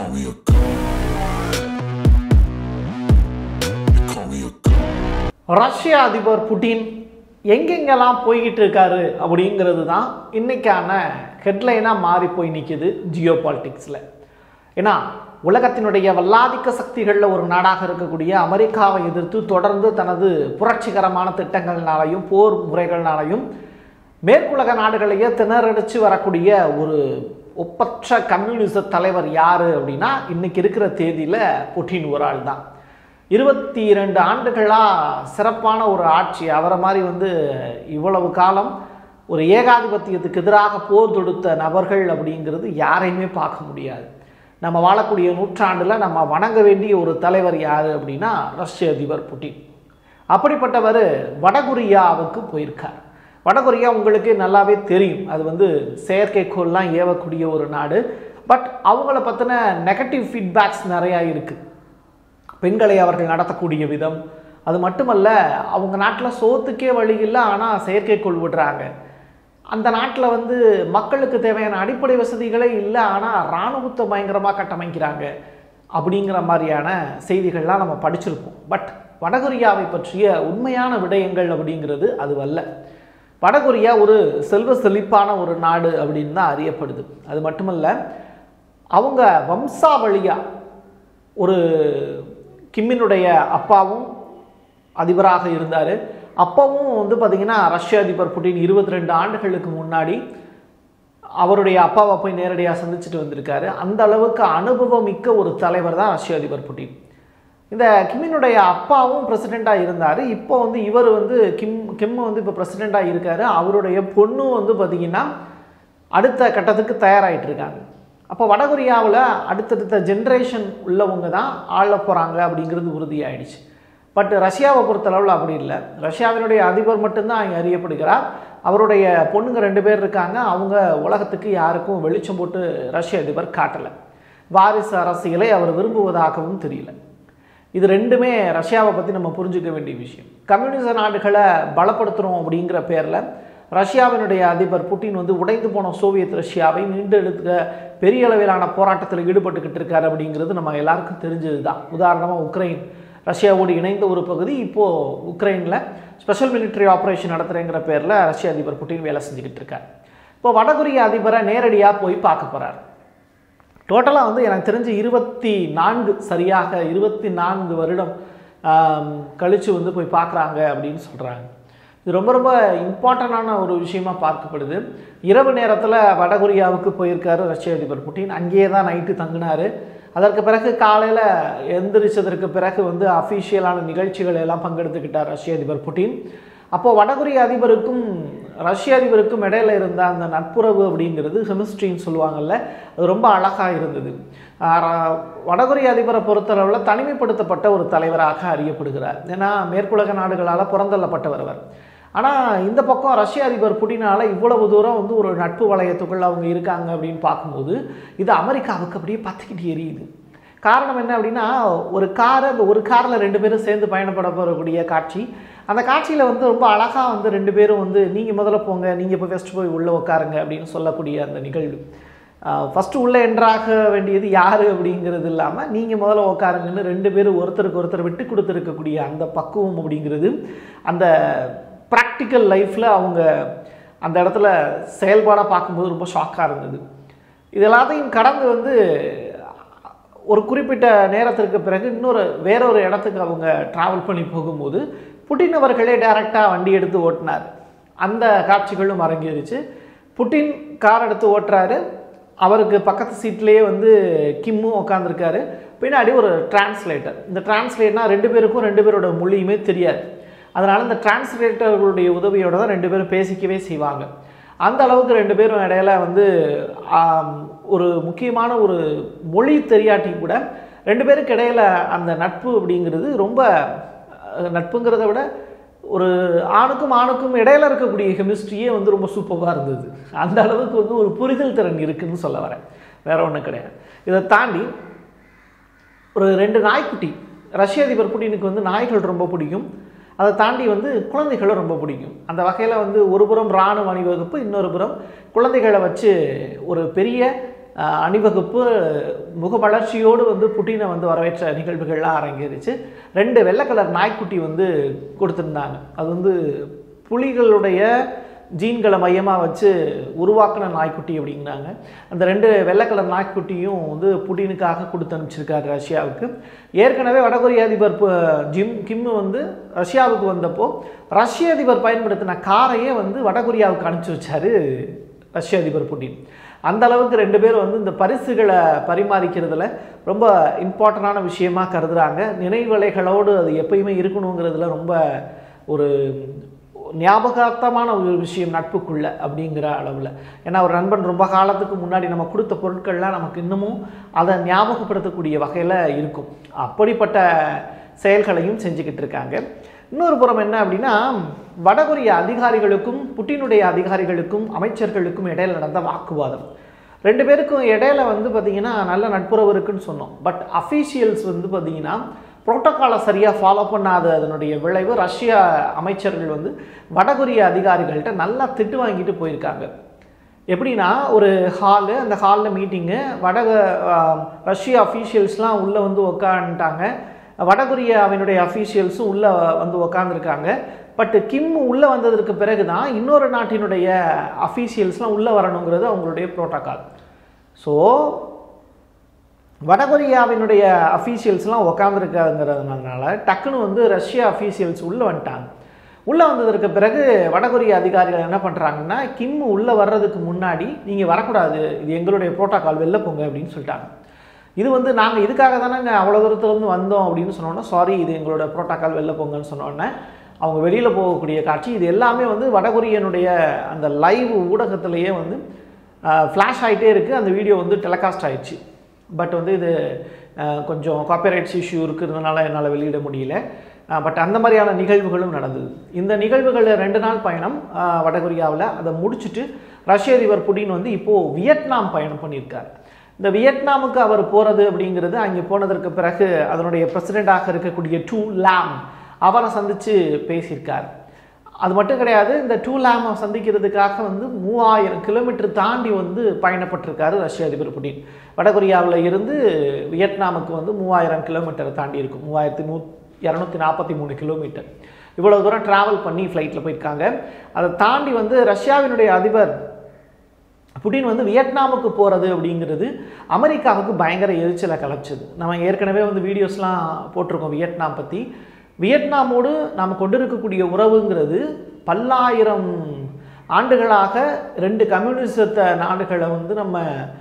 me a god. You call me a god. ரஷ்ய அதிபர் Putin எங்கெங்கெல்லாம் போய்கிட்டு இருக்காரு அப்படிங்கிறது தான் இன்றைக்கான ஹெட்லைனாக மாறி போய் நிற்கிது ஜியோ பாலிட்டிக்ஸில். ஏன்னா உலகத்தினுடைய வல்லாதிக்க சக்திகளில் ஒரு நாடாக இருக்கக்கூடிய அமெரிக்காவை எதிர்த்து தொடர்ந்து தனது புரட்சிகரமான திட்டங்கள்னாலையும் போர் முறைகள்னாலையும் மேற்குலக நாடுகளையே திணறடிச்சு வரக்கூடிய ஒரு ஒப்பற்ற கம்யூனிச தலைவர் யார் அப்படின்னா இன்றைக்கி இருக்கிற தேதியில் புட்டின் ஒரு ஆள் தான். 22 ஆண்டுகளாக சிறப்பான ஒரு ஆட்சி, அவரை மாதிரி இவ்வளவு காலம் ஒரு ஏகாதிபத்தியத்துக்கு எதிராக போர் தொடுத்த நபர்கள் அப்படிங்கிறது யாரையுமே பார்க்க முடியாது. நம்ம வாழக்கூடிய நூற்றாண்டில் நம்ம வணங்க வேண்டிய ஒரு தலைவர் யார் அப்படின்னா ரஷ்ய அதிபர் புட்டின். அப்படிப்பட்டவர் வடகொரியாவுக்கு போயிருக்கார். வடகொரியா உங்களுக்கு நல்லாவே தெரியும், அது செயற்கைக்கோள்லாம் ஏவக்கூடிய ஒரு நாடு. பட் அவங்கள பற்றின நெகட்டிவ் ஃபீட்பேக்ஸ் நிறையா இருக்குது. பெண்களை அவர்கள் நடத்தக்கூடிய விதம், அது மட்டுமல்ல அவங்க நாட்டில் சோத்துக்கே வழி இல்லை, ஆனால் செயற்கைக்கோள் விடுறாங்க. அந்த நாட்டில் மக்களுக்கு தேவையான அடிப்படை வசதிகளே இல்லை, ஆனால் இராணுவத்தை பயங்கரமாக கட்டமைக்கிறாங்க அப்படிங்கிற மாதிரியான செய்திகள்லாம் நம்ம படிச்சிருப்போம். பட் வடகொரியாவை பற்றிய உண்மையான விடயங்கள் அப்படிங்கிறது அதுவல்ல. வடகொரியா ஒரு செல்வ செழிப்பான ஒரு நாடு அப்படின்னு தான் அறியப்படுது. அது மட்டுமல்ல, அவங்க வம்சாவளியாக ஒரு கிம்மினுடைய அப்பாவும் அதிபராக இருந்தார். அப்பவும் பார்த்திங்கன்னா ரஷ்ய அதிபர் புட்டின் 22 ஆண்டுகளுக்கு முன்னாடி அவருடைய அப்பாவை போய் நேரடியாக சந்திச்சுட்டு வந்திருக்காரு. அந்த அளவுக்கு அனுபவம் மிக்க ஒரு தலைவர் தான் ரஷ்ய அதிபர் புட்டின். இந்த கிம்மினுடைய அப்பாவும் பிரசிடெண்ட்டாக இருந்தார். இப்போ இவர் கிம் இப்போ பிரசிடெண்ட்டாக இருக்கார். அவருடைய பொண்ணும் பார்த்திங்கன்னா அடுத்த கட்டத்துக்கு தயாராகிட்டு இருக்காங்க. அப்போ வடகொரியாவில் அடுத்தடுத்த ஜென்ரேஷன் உள்ளவங்க தான் ஆள போகிறாங்க அப்படிங்கிறது உறுதியாயிடுச்சு. பட் ரஷ்யாவை பொறுத்தளவில் அப்படி இல்லை. ரஷ்யாவினுடைய அதிபர் மட்டும்தான் அங்கே அறியப்படுகிறார். அவருடைய பொண்ணுங்க 2 பேர் இருக்காங்க. அவங்க உலகத்துக்கு யாருக்கும் வெளிச்சம் போட்டு ரஷ்ய அதிபர் காட்டலை. வாரிசு அரசியலை அவர் விரும்புவதாகவும் தெரியல. இது ரெண்டுமே ரஷ்யாவை பற்றி நம்ம புரிஞ்சுக்க வேண்டிய விஷயம். கம்யூனிச நாடுகளை பலப்படுத்துகிறோம் அப்படிங்கிற பேரில் ரஷ்யாவினுடைய அதிபர் புட்டின் உடைந்து போன சோவியத் ரஷ்யாவை மீண்டெடுக்க பெரிய அளவிலான போராட்டத்தில் ஈடுபட்டுக்கிட்டு இருக்கார் அப்படிங்கிறது நம்ம எல்லாருக்கும் தெரிஞ்சது தான். உதாரணமாக உக்ரைன் ரஷ்யாவோடு இணைந்த ஒரு பகுதி. இப்போது உக்ரைனில் ஸ்பெஷல் மிலிட்ரி ஆப்ரேஷன் நடத்துகிறேங்கிற பேரில் ரஷ்ய அதிபர் புட்டின் வேலை செஞ்சுக்கிட்டு இருக்கார். இப்போ வடகொரிய அதிபரை நேரடியாக போய் பார்க்க போகிறார். டோட்டலாக எனக்கு தெரிஞ்சு 24 சரியாக 24 வருடம் கழித்து போய் பார்க்குறாங்க அப்படின்னு சொல்கிறாங்க. இது ரொம்ப ரொம்ப இம்பார்ட்டண்டான ஒரு விஷயமா பார்க்கப்படுது. இரவு நேரத்தில் வடகொரியாவுக்கு போயிருக்காரு ரஷ்ய அதிபர் புட்டின். அங்கேயே தான் நைட்டு தங்கினார். அதற்கு பிறகு காலையில் எந்திரிச்சதற்கு பிறகு அஃபீஷியலான நிகழ்ச்சிகள் எல்லாம் பங்கெடுத்துக்கிட்டார் ரஷ்ய அதிபர் புட்டின். அப்போது வடகொரிய அதிபருக்கும் ரஷ்ய அதிபருக்கும் இடையில இருந்த அந்த நட்புறவு அப்படிங்கிறது கெமிஸ்ட்ரின்னு சொல்லுவாங்கள்ல, அது ரொம்ப அழகாக இருந்தது. வடகொரிய அதிபரை பொறுத்தளவில் தனிமைப்படுத்தப்பட்ட ஒரு தலைவராக அறியப்படுகிறார். ஏன்னா மேற்குலக நாடுகளால் புறந்தள்ளப்பட்டவர் அவர். ஆனால் இந்த பக்கம் ரஷ்ய அதிபர் புட்டினால் இவ்வளவு தூரம் ஒரு நட்பு வளையத்துக்குள்ள அவங்க இருக்காங்க அப்படின்னு பார்க்கும்போது இது அமெரிக்காவுக்கு அப்படியே பற்றிக்கிட்டு எரியுது. காரணம் என்ன அப்படின்னா, அந்த ஒரு காரில் 2 பேரும் சேர்ந்து பயணப்பட போகக்கூடிய காட்சி. அந்த காட்சியில் ரொம்ப அழகாக 2 பேரும் நீங்கள் முதல்ல போங்க, நீங்கள் இப்போ ஃபஸ்ட்டு போய் உள்ளே உட்காருங்க அப்படின்னு சொல்லக்கூடிய அந்த நிகழ்வு. ஃபஸ்ட்டு உள்ளே என்ட்ராக வேண்டியது யார் அப்படிங்கிறது இல்லாமல் நீங்கள் முதல்ல உட்காருங்கன்னு 2 பேரும் ஒருத்தருக்கு ஒருத்தர் விட்டு கொடுத்துருக்கக்கூடிய அந்த பக்குவம் அப்படிங்கிறது அந்த ப்ராக்டிக்கல் லைஃப்பில் அவங்க அந்த இடத்துல செயல்பாடாக பார்க்கும்போது ரொம்ப ஷாக்காக இருந்தது. இது எல்லாத்தையும் கடந்து ஒரு குறிப்பிட்ட நேரத்திற்கு பிறகு வேறொரு இடத்துக்கு அவங்க ட்ராவல் பண்ணி போகும்போது புட்டின் அவர்களே டைரெக்டாக வண்டி எடுத்து ஓட்டினார். அந்த காட்சிகளும் அரங்கேறிச்சு. புட்டின் கார் எடுத்து ஓட்டுறாரு. அவருக்கு பக்கத்து சீட்லேயே கிம்மும் உட்காந்துருக்காரு. பின்னாடி ஒரு டிரான்ஸ்லேட்டர். இந்த டிரான்ஸ்லேட்டர்னால் 2 பேருக்கும் 2 பேரோட மொழியுமே தெரியாது. அதனால் இந்த டிரான்ஸ்லேட்டர்களுடைய உதவியோடு தான் 2 பேரும் பேசிக்கவே செய்வாங்க. அந்த அளவுக்கு 2 பேரும் இடையில ஒரு முக்கியமான ஒரு மொழி தெரியாட்டி கூட 2 பேருக்கு இடையில அந்த நட்பு அப்படிங்கிறது ரொம்ப நட்புங்கிறத விட ஒரு ஆணுக்கும் இடையில இருக்கக்கூடிய கெமிஸ்ட்ரியே ரொம்ப சூப்பராக இருந்தது. அந்த அளவுக்கு ஒரு புரிதல் திறன் இருக்குதுன்னு சொல்ல வரேன், வேற ஒன்றும் கிடையாது. இதை தாண்டி ஒரு 2 நாய்க்குட்டி, ரஷ்ய அதிபர் புட்டினுக்கு நாய்கள் ரொம்ப பிடிக்கும். அதை தாண்டி குழந்தைகளும் ரொம்ப பிடிக்கும். அந்த வகையில் ஒரு புறம் இராணுவ அணிவகுப்பு, இன்னொரு புறம் குழந்தைகளை வச்சு ஒரு பெரிய அணிவகுப்பு முகவளர்ச்சியோடு வந்து புட்டினை வந்து வரவேற்ற நிகழ்வுகள்லாம் அரங்கேறிச்சு. 2 வெள்ளை கலர் நாய்க்குட்டி வந்து கொடுத்துருந்தாங்க. அது வந்து புலிகளுடைய ஜீன்களை மையமாக வச்சு உருவாக்கின நாய்க்குட்டி அப்படிங்கிறாங்க. அந்த 2 வெள்ளை கலர் நாய்க்குட்டியும் வந்து புட்டினுக்காக கொடுத்து அனுப்பிச்சிருக்காரு ரஷ்யாவுக்கு. ஏற்கனவே வடகொரிய அதிபர் கிம் வந்து ரஷ்யாவுக்கு வந்தப்போ ரஷ்ய அதிபர் பயன்படுத்தின காரையே வந்து வடகொரியாவுக்கு அனுப்பிச்சி வச்சார் ரஷ்ய அதிபர் புட்டின். அந்த அளவுக்கு 2 பேர் வந்து இந்த பரிசுகளை பரிமாறிக்கிறதுல ரொம்ப இம்பார்ட்டண்டான விஷயமா கருதுகிறாங்க. நினைவலைகளோடு அது எப்பயுமே இருக்கணுங்கிறதுல ரொம்ப ஒரு ஞாபகார்த்தமான ஒரு விஷயம் நட்புக்குள்ள அப்படிங்கிற அளவில். ஏன்னா ஒரு நண்பன் ரொம்ப காலத்துக்கு முன்னாடி நம்ம கொடுத்த பொருட்கள்லாம் நமக்கு இன்னமும் அதை ஞாபகப்படுத்தக்கூடிய வகையில் இருக்கும். அப்படிப்பட்ட செயல்களையும் செஞ்சுக்கிட்டு இருக்காங்க. இன்னொரு புறம் என்ன அப்படின்னா, வடகொரிய அதிகாரிகளுக்கும் புட்டினுடைய அதிகாரிகளுக்கும் அமைச்சர்களுக்கும் இடையில் நடந்த வாக்குவாதம். 2 பேருக்கும் இடையில வந்து பார்த்திங்கன்னா நல்ல நட்புறவு இருக்குன்னு சொன்னோம். பட் அஃபீஷியல்ஸ் வந்து பார்த்திங்கன்னா புரோட்டோக்காலை சரியாக ஃபாலோ பண்ணாத அதனுடைய விளைவு ரஷ்ய அமைச்சர்கள் வந்து வடகொரிய அதிகாரிகள்கிட்ட நல்லா திட்டு வாங்கிட்டு போயிருக்காங்க. எப்படின்னா ஒரு ஹாலு, அந்த ஹாலில் மீட்டிங்கு, ரஷ்ய அஃபீஷியல்ஸ்லாம் உள்ளே வந்து உக்காந்துட்டாங்க. வடகொரியாவினுடைய அஃபீஷியல்ஸும் உள்ளே வந்து உக்காந்துருக்காங்க. பட் கிம் உள்ளே வந்ததற்கு பிறகு தான் இன்னொரு நாட்டினுடைய அஃபீஷியல்ஸ்லாம் உள்ளே வரணுங்கிறது அவங்களுடைய புரோட்டோக்கால். ஸோ வடகொரியாவினுடைய அஃபீஷியல்ஸ்லாம் உக்காந்துருக்காங்கிறதுனால டக்குன்னு வந்து ரஷ்ய அஃபீஷியல்ஸ் உள்ளே வந்துட்டாங்க. உள்ளே வந்ததற்கு பிறகு வடகொரிய அதிகாரிகள் என்ன பண்ணுறாங்கன்னா, கிம் உள்ளே வர்றதுக்கு முன்னாடி நீங்கள் வரக்கூடாது, இது எங்களுடைய புரோட்டோக்கால், வெளில போங்க அப்படின்னு சொல்லிட்டாங்க. இது வந்து நாங்கள் இதுக்காக தானே அவ்வளோ தூரத்துலேருந்து வந்தோம் அப்படின்னு சொன்னோன்னா, சாரி இது எங்களோட புரோட்டோக்கால், வெளில போங்கன்னு சொன்னோன்னே அவங்க வெளியில் போகக்கூடிய காட்சி. இது எல்லாமே வந்து வடகொரியனுடைய அந்த லைவ் ஊடகத்திலேயே வந்து ஃப்ளாஷ் ஆகிட்டே இருக்குது. அந்த வீடியோ வந்து டெலிகாஸ்ட் ஆகிடுச்சு. பட் வந்து இது கொஞ்சம் காப்பிரைட்ஸ் இஷ்யூ இருக்கிறதுனால என்னால் வெளியிட முடியல. பட் அந்த மாதிரியான நிகழ்வுகளும் நடந்தது. இந்த நிகழ்வுகளில் 2 நாள் பயணம் வடகொரியாவில். அதை முடிச்சுட்டு ரஷ்ய அதிபர் புட்டின் வந்து இப்போது வியட்நாம் பயணம் பண்ணியிருக்கார். இந்த வியட்நாமுக்கு அவர் போகிறது அப்படிங்கிறது, அங்கே போனதற்கு பிறகு அதனுடைய பிரசிடெண்ட்டாக இருக்கக்கூடிய டூ லாம் அவரை சந்தித்து பேசியிருக்கார். அது மட்டும் கிடையாது, இந்த டூ லாமை சந்திக்கிறதுக்காக வந்து 3000 கிலோமீட்டர் தாண்டி வந்து பயணப்பட்டிருக்காரு ரஷ்ய அதிபர் புட்டின். வடகொரியாவில் இருந்து வியட்நாமுக்கு வந்து 3000 கிலோமீட்டரை தாண்டி இருக்கும், 3243 கிலோமீட்டர். இவ்வளோ தூரம் ட்ராவல் பண்ணி ஃப்ளைட்டில் போயிருக்காங்க. அதை தாண்டி வந்து ரஷ்யாவினுடைய அதிபர் புட்டின் வந்து வியட்நாமுக்கு போகிறது அப்படிங்கிறது அமெரிக்காவுக்கு பயங்கர எரிச்சலை கலப்பிச்சது. நம்ம ஏற்கனவே வந்து வீடியோஸ்லாம் போட்டிருக்கோம் வியட்நாம் பற்றி. வியட்நாமோடு நாம் கொண்டிருக்கக்கூடிய உறவுங்கிறது பல்லாயிரம் ஆண்டுகளாக 2 கம்யூனிஸ்ட நாடுகளை வந்து நம்ம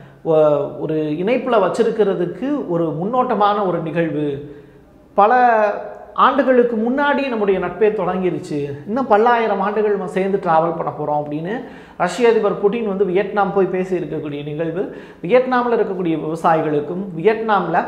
ஒரு இணைப்பில் வச்சிருக்கிறதுக்கு ஒரு முன்னோட்டமான ஒரு நிகழ்வு. பல ஆண்டுகளுக்கு முன்னாடி நம்முடைய நட்பே தொடங்கிருச்சு, இன்னும் பல்லாயிரம் ஆண்டுகள் நம்ம சேர்ந்து ட்ராவல் பண்ண போகிறோம் அப்படின்னு ரஷ்ய அதிபர் புட்டின் வந்து வியட்நாம் போய் பேசி இருக்கக்கூடிய நிகழ்வு. வியட்நாமில் இருக்கக்கூடிய விவசாயிகளுக்கும் வியட்நாமில்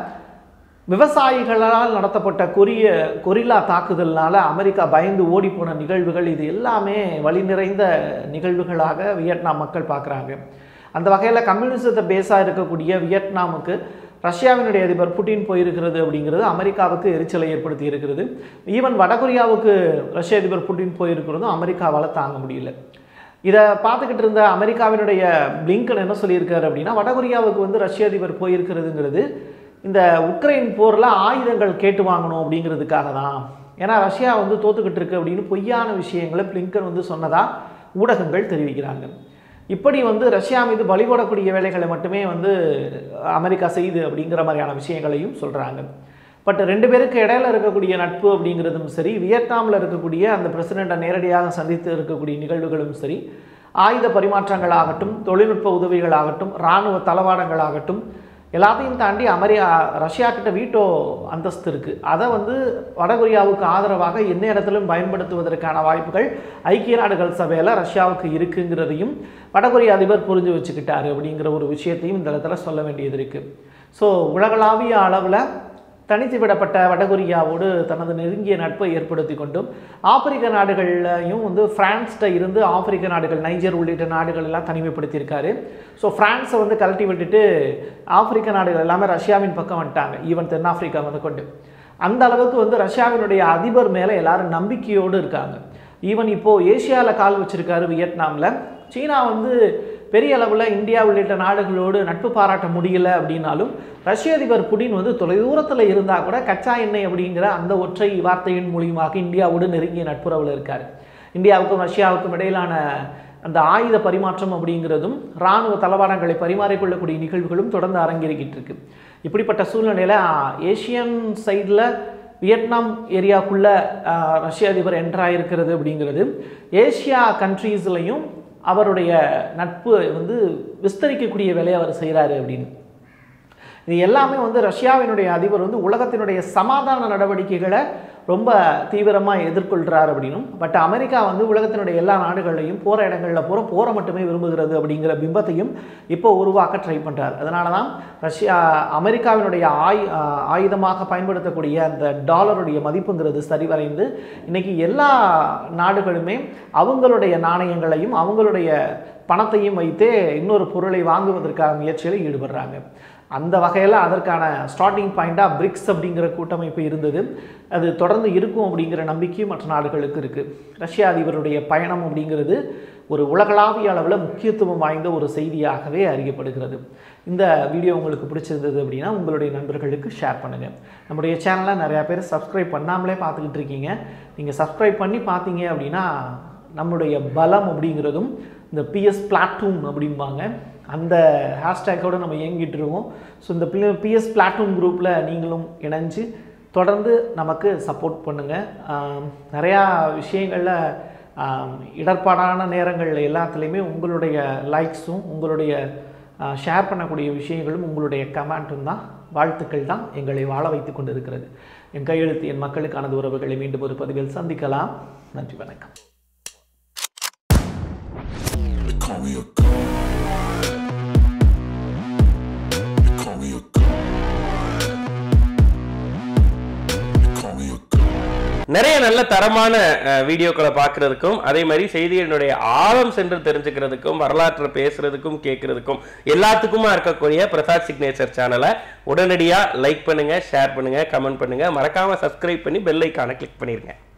விவசாயிகளால் நடத்தப்பட்ட கொரில்லா தாக்குதல்னால அமெரிக்கா பயந்து ஓடி போன நிகழ்வுகள், இது எல்லாமே வலி நிறைந்த நிகழ்வுகளாக வியட்நாம் மக்கள் பார்க்குறாங்க. அந்த வகையில் கம்யூனிசத்தை பேஸாக இருக்கக்கூடிய வியட்நாமுக்கு ரஷ்யாவினுடைய அதிபர் புட்டின் போயிருக்கிறது அப்படிங்கிறது அமெரிக்காவுக்கு எரிச்சலை ஏற்படுத்தி இருக்கிறது. ஈவன் வடகொரியாவுக்கு ரஷ்ய அதிபர் புட்டின் போயிருக்கிறதும் அமெரிக்காவால் தாங்க முடியல. இதை பார்த்துக்கிட்டு இருந்த அமெரிக்காவினுடைய பிளிங்கன் என்ன சொல்லியிருக்காரு அப்படின்னா, வடகொரியாவுக்கு வந்து ரஷ்ய அதிபர் போயிருக்கிறதுங்கிறது இந்த உக்ரைன் போரில் ஆயுதங்கள் கேட்டு வாங்கணும் அப்படிங்கிறதுக்காக தான். ஏன்னா ரஷ்யா வந்து தோத்துக்கிட்டு இருக்கு அப்படின்னு பொய்யான விஷயங்களை பிளிங்கன் வந்து சொன்னதாக ஊடகங்கள் தெரிவிக்கிறாங்க. இப்படி வந்து ரஷ்யா மீது பலிபோடக்கூடிய வேலைகளை மட்டுமே வந்து அமெரிக்கா செய்யுது அப்படிங்கிற மாதிரியான விஷயங்களையும் சொல்கிறாங்க. பட் 2 பேருக்கு இடையில இருக்கக்கூடிய நட்பு அப்படிங்கிறதும் சரி, வியட்நாமில் இருக்கக்கூடிய அந்த பிரசிடெண்ட்டை நேரடியாக சந்தித்து இருக்கக்கூடிய நிகழ்வுகளும் சரி, ஆயுத பரிமாற்றங்களாகட்டும், தொழில்நுட்ப உதவிகளாகட்டும், இராணுவ தளவாடங்களாகட்டும், எல்லாத்தையும் தாண்டி ரஷ்யா கிட்ட வீட்டோ அந்தஸ்து இருக்குது. அதை வந்து வடகொரியாவுக்கு ஆதரவாக எந்த இடத்திலும் பயன்படுத்துவதற்கான வாய்ப்புகள் ஐக்கிய நாடுகள் சபையில் ரஷ்யாவுக்கு இருக்குங்கிறதையும் வடகொரிய அதிபர் புரிஞ்சு வச்சுக்கிட்டாரு அப்படிங்கிற ஒரு விஷயத்தையும் இந்த இடத்துல சொல்ல வேண்டியது இருக்குது. ஸோ உலகளாவிய அளவில் தனித்து விடப்பட்ட வடகொரியாவோடு தனது நெருங்கிய நட்பை ஏற்படுத்தி கொண்டும் ஆப்பிரிக்க நாடுகள்லையும் வந்து பிரான்ஸ்கிட்ட இருந்து ஆப்பிரிக்க நாடுகள், நைஜர் உள்ளிட்ட நாடுகள் எல்லாம் தனிமைப்படுத்தியிருக்காரு. ஸோ பிரான்ஸை வந்து கழட்டி விட்டுட்டு ஆப்பிரிக்க நாடுகள் எல்லாமே ரஷ்யாவின் பக்கம் வந்துட்டாங்க, ஈவன் தென்னாப்பிரிக்கா வந்து கொண்டு. அந்த அளவுக்கு வந்து ரஷ்யாவினுடைய அதிபர் மேலே எல்லாரும் நம்பிக்கையோடு இருக்காங்க. ஈவன் இப்போது ஏசியாவில் கால் வச்சுருக்காரு வியட்நாமில். சீனா வந்து பெரிய அளவில் இந்தியா உள்ளிட்ட நாடுகளோடு நட்பு பாராட்ட முடியல அப்படின்னாலும் ரஷ்ய அதிபர் புடின் வந்து தொலைதூரத்தில் இருந்தால் கூட கச்சா எண்ணெய் அப்படிங்கிற அந்த ஒற்றை வார்த்தையின் மூலியமாக இந்தியாவோடு நெருங்கிய நட்புறவில் இருக்கார். இந்தியாவுக்கும் ரஷ்யாவுக்கும் இடையிலான அந்த ஆயுத பரிமாற்றம் அப்படிங்கிறதும் இராணுவ தளவாடங்களை பரிமாறிக்கொள்ளக்கூடிய நிகழ்வுகளும் தொடர்ந்து அரங்கேறிக்கிட்டு இருக்கு. இப்படிப்பட்ட சூழ்நிலையில் ஏஷியன் சைடில் வியட்நாம் ஏரியாவுக்குள்ளே ரஷ்ய அதிபர் என்ட்ராயிருக்கிறது அப்படிங்கிறது ஏஷியா கண்ட்ரீஸ்லையும் அவருடைய நட்பு வந்து விஸ்தரிக்கக்கூடிய வேலையை அவர் செய்கிறாரு அப்படின்னு. இது எல்லாமே வந்து ரஷ்யாவினுடைய அதிபர் வந்து உலகத்தினுடைய சமாதான நடவடிக்கைகளை ரொம்ப தீவிரமாக எதிர்கொள்கிறார் அப்படின்னும், பட் அமெரிக்கா வந்து உலகத்தினுடைய எல்லா நாடுகளையும் போகிற இடங்களில் போரை மட்டுமே விரும்புகிறது அப்படிங்கிற பிம்பத்தையும் இப்போ உருவாக்க ட்ரை பண்ணுறார். அதனால தான் அமெரிக்காவினுடைய ஆயுதமாக பயன்படுத்தக்கூடிய அந்த டாலருடைய மதிப்புங்கிறது சரிவரைந்து இன்னைக்கு எல்லா நாடுகளுமே அவங்களுடைய நாணயங்களையும் அவங்களுடைய பணத்தையும் வைத்தே இன்னொரு பொருளை வாங்குவதற்கான முயற்சியில் ஈடுபடுறாங்க. அந்த வகையில் அதற்கான ஸ்டார்டிங் பாயிண்டாக பிரிக்ஸ் அப்படிங்கிற கூட்டமைப்பு இருந்தது. அது தொடர்ந்து இருக்கும் அப்படிங்கிற நம்பிக்கையும் மற்ற நாடுகளுக்கு இருக்குது. ரஷ்ய அதிபருடைய பயணம் அப்படிங்கிறது ஒரு உலகளாவிய அளவில் முக்கியத்துவம் வாய்ந்த ஒரு செய்தியாகவே அறியப்படுகிறது. இந்த வீடியோ உங்களுக்கு பிடிச்சிருந்தது அப்படின்னா உங்களுடைய நண்பர்களுக்கு ஷேர் பண்ணுங்கள். நம்முடைய சேனலை நிறையா பேர் சப்ஸ்கிரைப் பண்ணாமலே பார்த்துக்கிட்டு இருக்கீங்க. நீங்கள் சப்ஸ்கிரைப் பண்ணி பார்த்தீங்க அப்படின்னா நம்முடைய பலம் அப்படிங்கிறதும் இந்த பிஎஸ் பிளாட்டூன் அப்படிம்பாங்க அந்த ஹேஷ்டேக்கோடு நம்ம இயங்கிட்டு இருக்கோம். ஸோ இந்த பிஎஸ் பிளாட்டூன் குரூப்பில் நீங்களும் இணைஞ்சு தொடர்ந்து நமக்கு சப்போர்ட் பண்ணுங்கள். நிறையா விஷயங்களில் இடர்பாடான நேரங்களில் எல்லாத்துலேயுமே உங்களுடைய லைக்ஸும் உங்களுடைய ஷேர் பண்ணக்கூடிய விஷயங்களும் உங்களுடைய கமெண்ட்டும் தான், வாழ்த்துக்கள் தான் எங்களை வாழ வைத்து கொண்டு இருக்கிறது. என் கையெழுத்து என் மக்களுக்கானது உறவுகளை மீண்டும் ஒரு பதிவில் சந்திக்கலாம். நன்றி, வணக்கம். நிறைய நல்ல தரமான வீடியோக்களை பார்க்கறதுக்கும் அதே மாதிரி செய்திகளினுடைய ஆழம் சென்று தெரிஞ்சுக்கிறதுக்கும் வரலாற்றை பேசுறதுக்கும் கேட்கறதுக்கும் எல்லாத்துக்குமா இருக்கக்கூடிய பிரசாத் சிக்னேச்சர் சேனலை உடனடியாக லைக் பண்ணுங்க, ஷேர் பண்ணுங்க, கமெண்ட் பண்ணுங்க, மறக்காம சப்ஸ்கிரைப் பண்ணி பெல் ஐகானை கிளிக் பண்ணிருங்க.